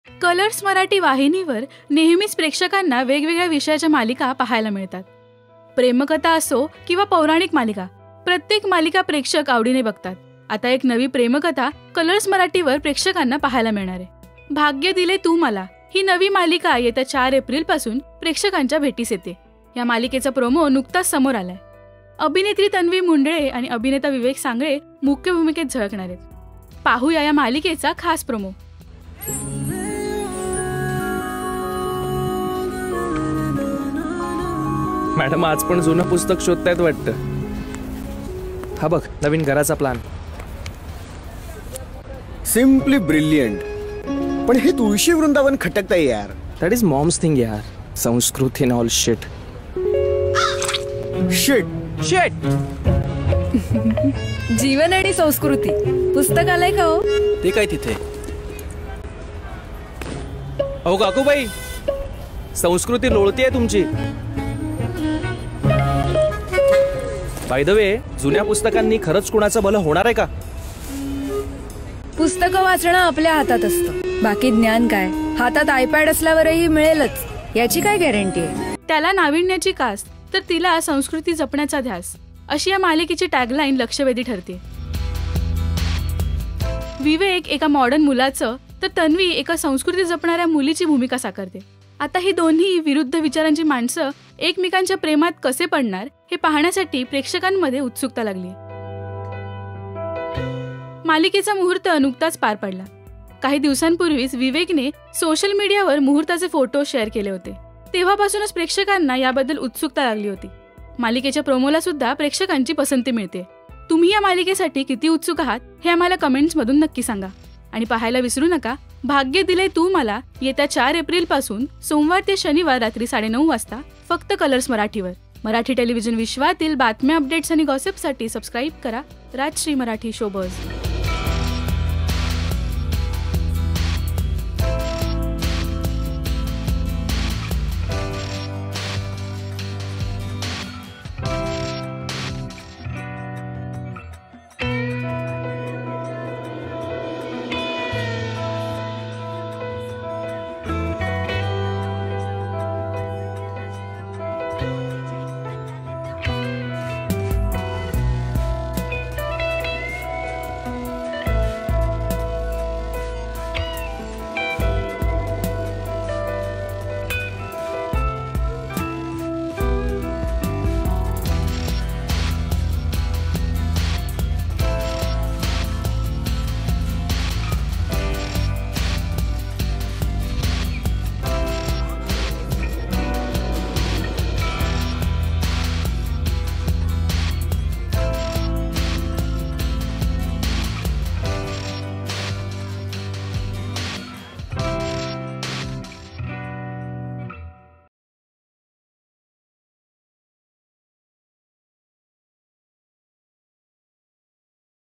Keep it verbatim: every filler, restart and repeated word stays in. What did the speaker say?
Colours Marathi वाहिनीवर नेहमीच प्रेक्षकांना वेगवेगळ्या विषयाच्या मालिका पाहायला मिळतात. प्रेमकथा असो किंवा पौराणिक मालिका, प्रत्येक मालिका प्रेक्षक आवडीने बघतात. आता एक नवी प्रेमकथा कलर्स मराठीवर प्रेक्षकांना पाहायला मिळणार आहे. भाग्य दिले तू मला ही नवी मालिका येत्या चार एप्रिल पासून प्रेक्षकांच्या भेटीस येते. या मालिकेचा प्रोमो नुकताच समोर आलाय. अभिनेत्री तन्वी मुंडळे आणि अभिनेता विवेक सांगळे मुख्य भूमिकेत झळकणार आहेत. पाहूया या मालिकेचा खास प्रोमो. मॅडम आज पण जुनं पुस्तक शोधतायत वाटतं. हा बघ नवीन घराचा प्लॅन. Simply brilliant. पण हे तुळशी वृंदावन खटकताय यार. दॅट इज मॉम्स थिंग यार. Sanskrit in all shit. Shit shit. जीवन आणि संस्कृती पुस्तक आलंय का हो? ते काय तिथे? अहो काकूबाई, संस्कृती लोळतीये तुमची. बाय द वे, जुन्या पुस्तकांनी खरंच कुणाचं भलं होणार आहे का? पुस्तकं वाचणं आपल्या हातात असतं. बाकी ज्ञान काय हातात आयपॅड असल्यावरही मिळेलच याची काय गॅरंटी आहे? त्याला नाविन्याची कास तर तिला संस्कृती जपण्याचा ध्यास, अशी या मालिकेची टॅगलाईन लक्षवेधी ठरते. विवेक एका मॉडर्न मुलाचं तर तन्वी एका संस्कृती जपणाऱ्या मुलीची भूमिका साकारते. आता ही दोन्ही विरुद्ध विचारांची माणसं एकमेकांच्या प्रेमात कसे पडणार हे पाहण्यासाठी प्रेक्षकांमध्ये उत्सुकता लागली. मालिकेचा मुहूर्त नुकताच पार पडला. काही दिवसांपूर्वीच विवेकने सोशल मीडियावर मुहूर्ताचे फोटो शेअर केले होते. तेव्हापासूनच प्रेक्षकांना याबद्दल उत्सुकता लागली होती. मालिकेच्या प्रोमोला सुद्धा प्रेक्षकांची पसंती मिळते. तुम्ही या मालिकेसाठी किती उत्सुक आहात हे आम्हाला कमेंट्समधून नक्की सांगा. आणि पाहायला विसरू नका भाग्य दिले तू मला येत्या चार एप्रिल पासून सोमवार ते शनिवार रात्री साडेनऊ वाजता फक्त कलर्स मराठीवर. मराठी टेलिव्हिजन विश्वातील बातम्या, अपडेट्स आणि गॉसिपसाठी सबस्क्राईब करा राजश्री मराठी शोबज.